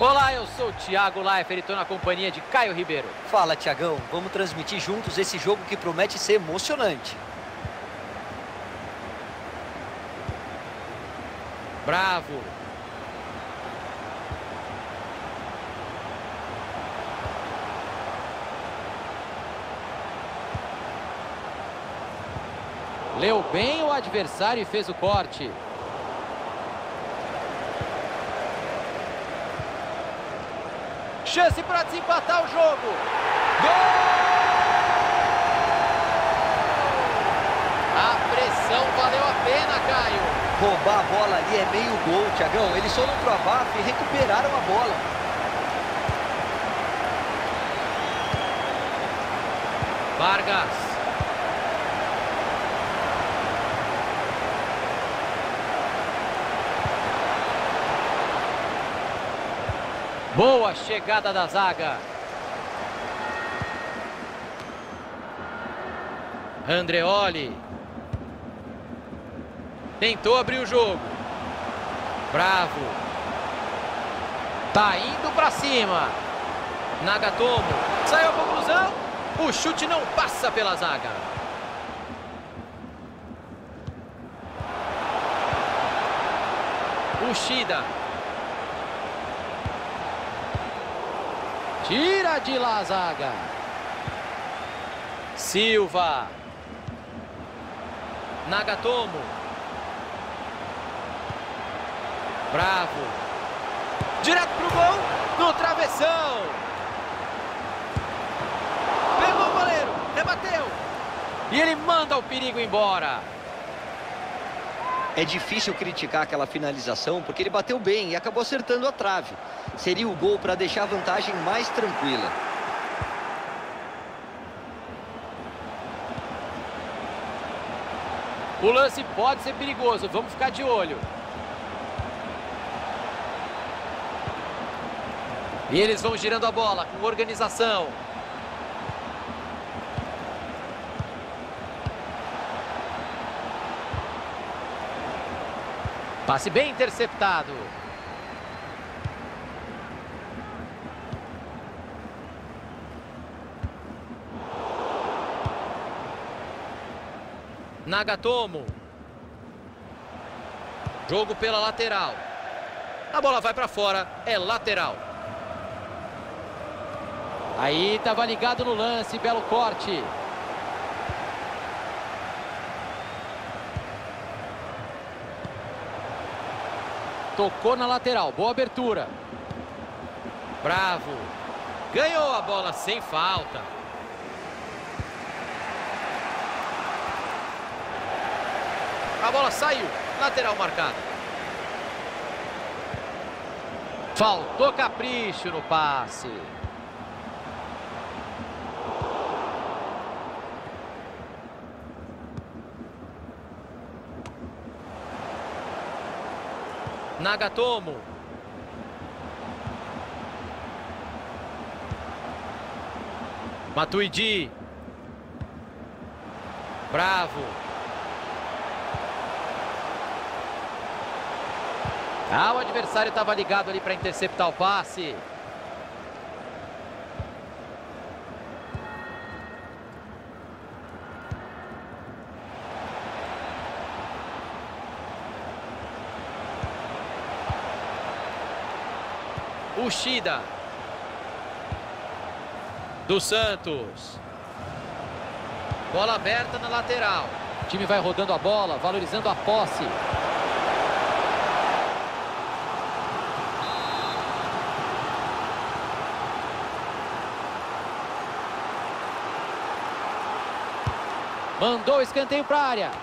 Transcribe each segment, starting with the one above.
Olá, eu sou o Thiago Leifert e estou na companhia de Caio Ribeiro. Fala, Thiagão. Vamos transmitir juntos esse jogo que promete ser emocionante. Bravo. Leu bem o adversário e fez o corte. Chance para desempatar o jogo. Gol! A pressão valeu a pena, Caio. Roubar a bola ali é meio gol, Thiagão. Eles foram pro abafo e recuperaram a bola. Vargas. Boa chegada da zaga. Andreoli. Tentou abrir o jogo. Bravo. Tá indo pra cima. Nagatomo. Saiu a conclusão. O chute não passa pela zaga. Uchida. Tira de lá a zaga. Silva. Nagatomo. Bravo. Direto pro gol. No travessão. Pegou o goleiro. Rebateu. E ele manda o perigo embora. É difícil criticar aquela finalização porque ele bateu bem e acabou acertando a trave. Seria o gol para deixar a vantagem mais tranquila. O lance pode ser perigoso. Vamos ficar de olho. E eles vão girando a bola com organização. Passe bem interceptado. Nagatomo. Jogo pela lateral. A bola vai para fora, é lateral. Aí estava ligado no lance, belo corte. Tocou na lateral, boa abertura. Bravo. Ganhou a bola sem falta. A bola saiu, lateral marcado. Faltou capricho no passe. Nagatomo. Matuidi. Bravo. O adversário estava ligado ali para interceptar o passe. Uchida. Dos Santos. Bola aberta na lateral. O time vai rodando a bola, valorizando a posse. Mandou o escanteio para a área.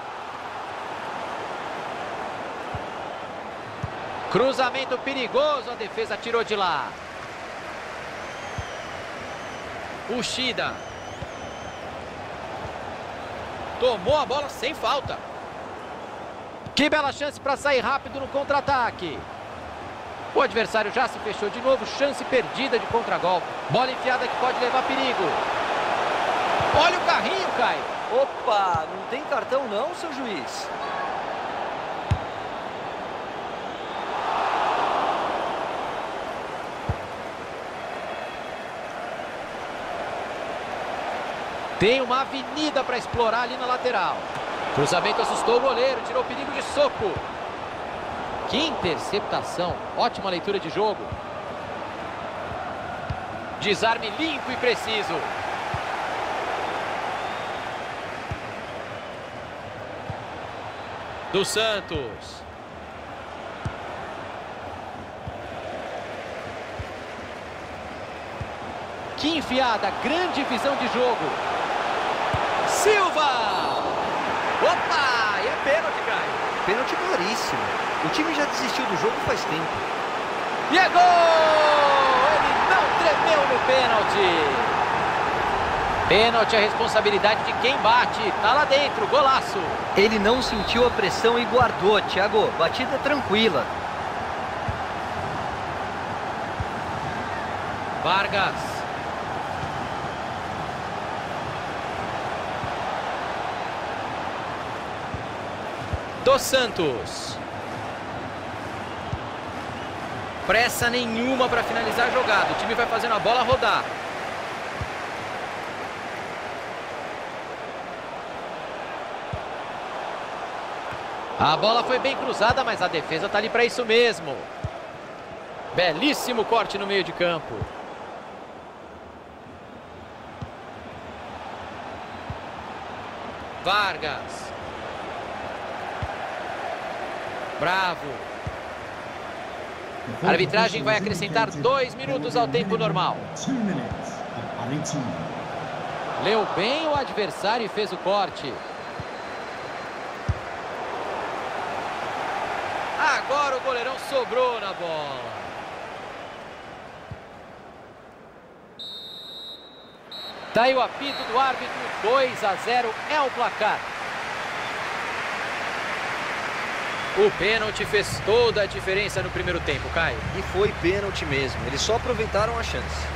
Cruzamento perigoso, a defesa tirou de lá. Uchida. Tomou a bola sem falta. Que bela chance para sair rápido no contra-ataque. O adversário já se fechou de novo, chance perdida de contragolpe. Bola enfiada que pode levar perigo. Olha o carrinho, Caio. Opa, não tem cartão não, seu juiz? Tem uma avenida para explorar ali na lateral. Cruzamento assustou o goleiro, tirou o perigo de soco. Que interceptação, ótima leitura de jogo. Desarme limpo e preciso. Do Santos. Que enfiada, grande visão de jogo. Silva! Opa! E é pênalti, Caio. Pênalti claríssimo. O time já desistiu do jogo faz tempo. E é gol! Ele não tremeu no pênalti. Pênalti é a responsabilidade de quem bate. Tá lá dentro, golaço. Ele não sentiu a pressão e guardou, Thiago. Batida tranquila. Vargas. Dos Santos. Pressa nenhuma para finalizar a jogada. O time vai fazendo a bola rodar. A bola foi bem cruzada, mas a defesa está ali para isso mesmo. Belíssimo corte no meio de campo. Vargas. Bravo. A arbitragem vai acrescentar 2 minutos ao tempo normal. Leu bem o adversário e fez o corte. Agora o goleirão sobrou na bola. Tá aí o apito do árbitro. 2-0 é o placar. O pênalti fez toda a diferença no primeiro tempo, Caio. E foi pênalti mesmo. Eles só aproveitaram a chance.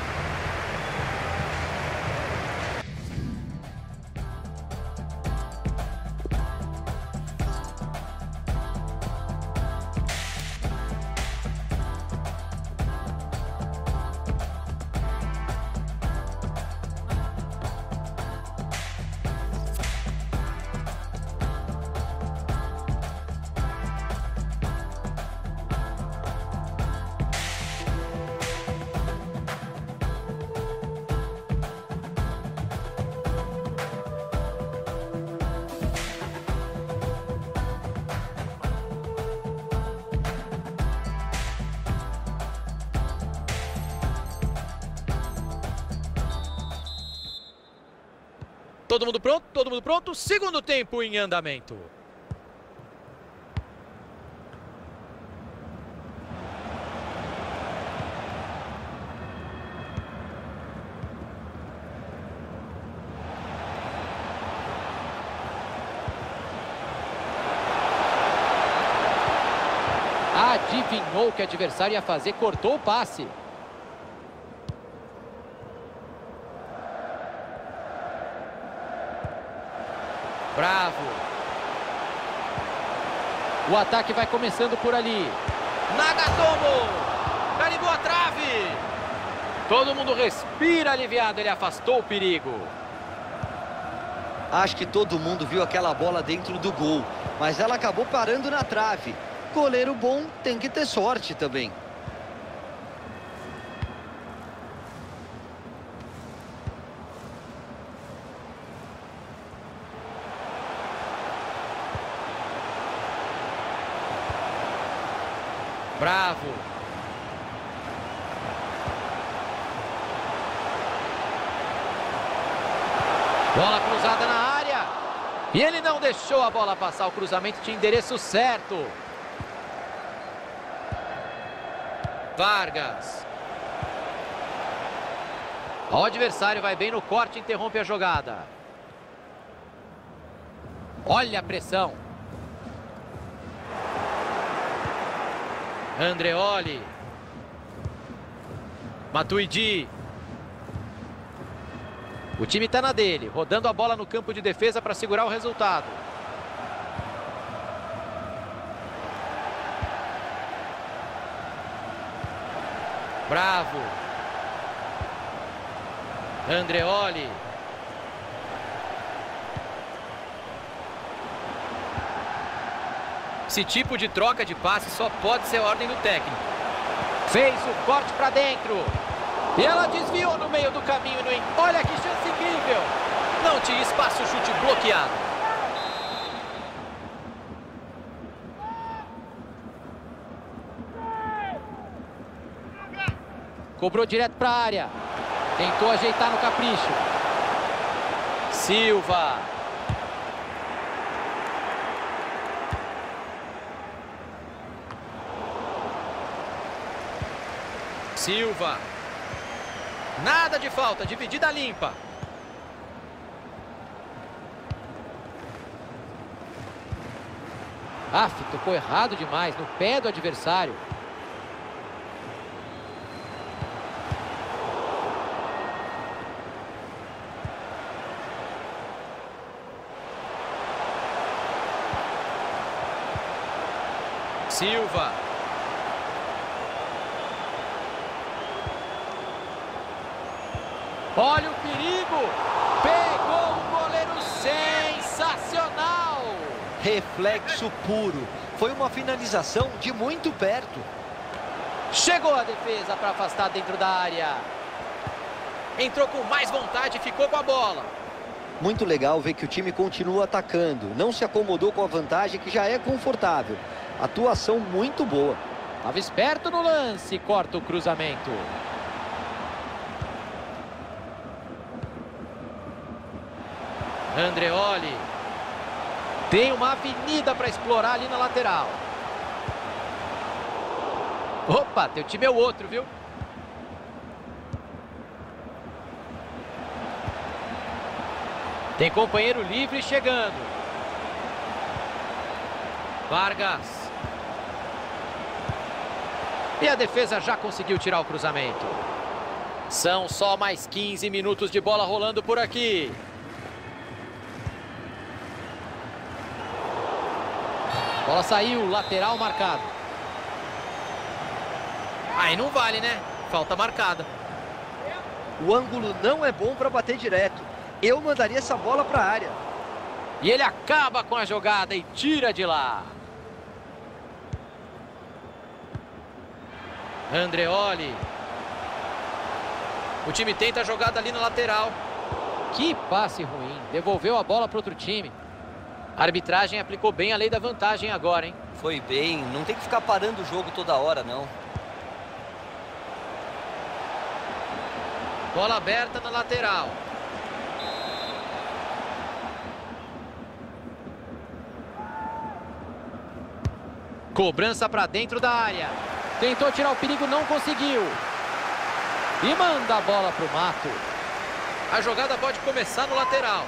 Todo mundo pronto? Todo mundo pronto? Segundo tempo em andamento. Adivinhou o que o adversário ia fazer, cortou o passe. Bravo. O ataque vai começando por ali. Nagatomo. Carimbou a trave. Todo mundo respira aliviado. Ele afastou o perigo. Acho que todo mundo viu aquela bola dentro do gol. Mas ela acabou parando na trave. Goleiro bom tem que ter sorte também. Bravo. Bola cruzada na área. E ele não deixou a bola passar. O cruzamento tinha endereço certo. Vargas. O adversário vai bem no corte e interrompe a jogada. Olha a pressão. Andreoli. Matuidi. O time está na dele, rodando a bola no campo de defesa para segurar o resultado. Bravo. Andreoli. Esse tipo de troca de passe só pode ser ordem do técnico. Fez o corte para dentro. E ela desviou no meio do caminho. Olha que chance incrível. Não tinha espaço, chute bloqueado. Cobrou direto para a área. Tentou ajeitar no capricho. Silva. Silva. Nada de falta, dividida limpa. Tocou errado demais, no pé do adversário. Silva. Olha o perigo. Pegou o goleiro, sensacional. Reflexo puro. Foi uma finalização de muito perto. Chegou a defesa para afastar dentro da área. Entrou com mais vontade e ficou com a bola. Muito legal ver que o time continua atacando. Não se acomodou com a vantagem que já é confortável. Atuação muito boa. Estava esperto no lance. Corta o cruzamento. Andreoli. Tem uma avenida para explorar ali na lateral. Opa, teu time é o outro, viu? Tem companheiro livre chegando. Vargas. E a defesa já conseguiu tirar o cruzamento. São só mais 15 minutos de bola rolando por aqui. Bola saiu, lateral marcado. Aí não vale, né? Falta marcada. O ângulo não é bom para bater direto. Eu mandaria essa bola para a área. E ele acaba com a jogada e tira de lá. Andreoli. O time tenta a jogada ali na lateral. Que passe ruim. Devolveu a bola para outro time. A arbitragem aplicou bem a lei da vantagem agora, hein? Foi bem. Não tem que ficar parando o jogo toda hora, não. Bola aberta na lateral. Cobrança para dentro da área. Tentou tirar o perigo, não conseguiu. E manda a bola para o mato. A jogada pode começar no lateral.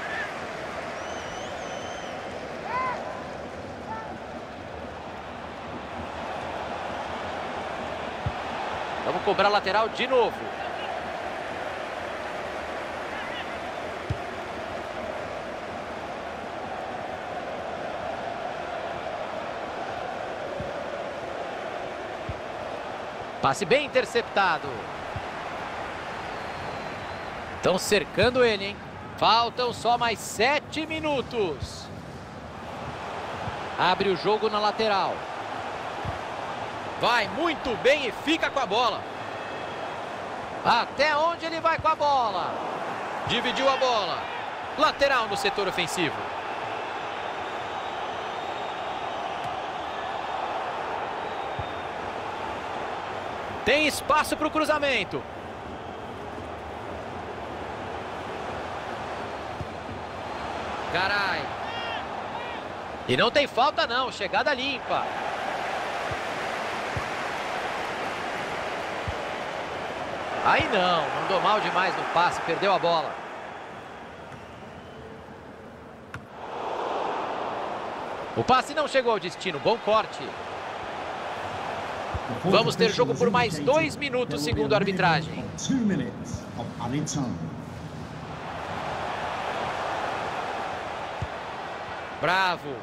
Vamos cobrar lateral de novo. Passe bem interceptado. Estão cercando ele, hein? Faltam só mais 7 minutos. Abre o jogo na lateral. Vai muito bem e fica com a bola. Até onde ele vai com a bola? Dividiu a bola. Lateral no setor ofensivo. Tem espaço para o cruzamento. Carai. E não tem falta não, chegada limpa. Aí não, mandou mal demais no passe, perdeu a bola. O passe não chegou ao destino, bom corte. Vamos ter jogo por mais 2 minutos, segundo a arbitragem. Bravo.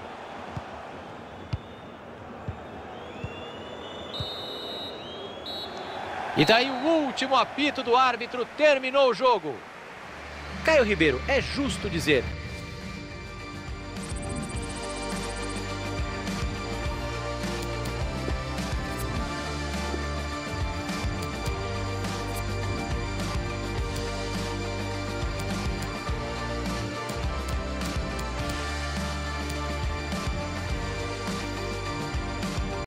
E daí o último apito do árbitro terminou o jogo. Caio Ribeiro, é justo dizer